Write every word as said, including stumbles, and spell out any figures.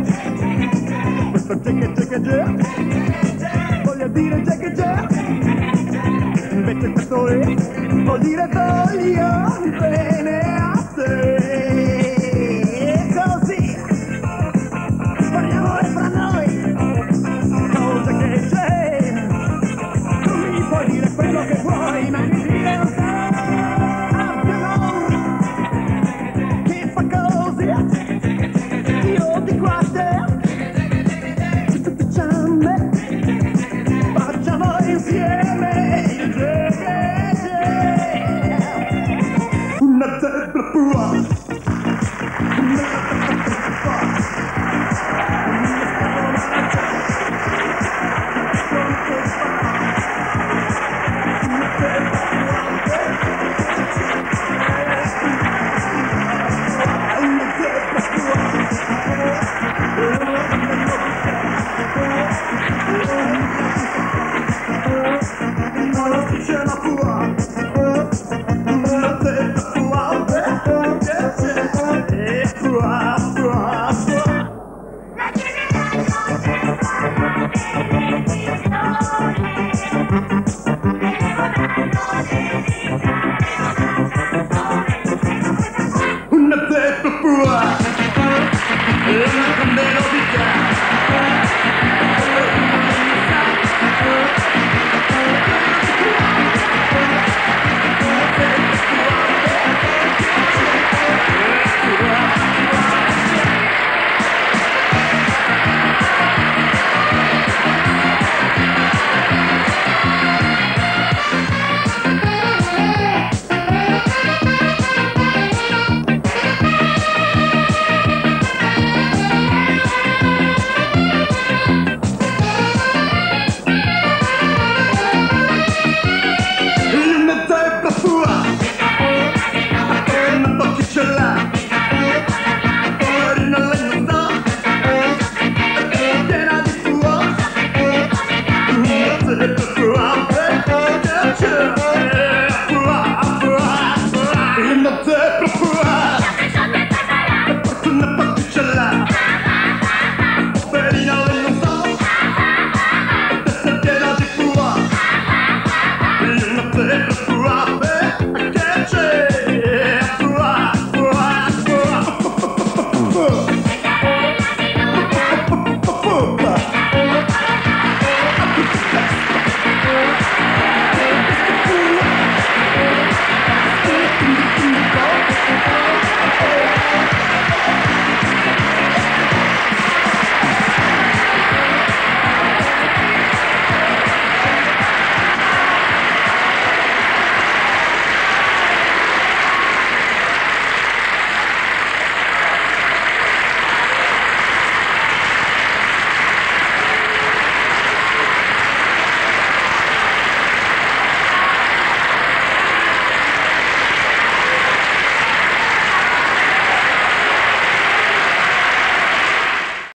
Questo jacke jacke jack voglio dire jacke jack, invece questo è vuol dire voglio bene a te. E così parliamo fra noi con jacke jack, tu mi puoi dire quello che vuoi, ma mi dire non so che fa così, io di qua a te. Facciamo insieme il jazz, una zebra pura, una Alla striscia pura.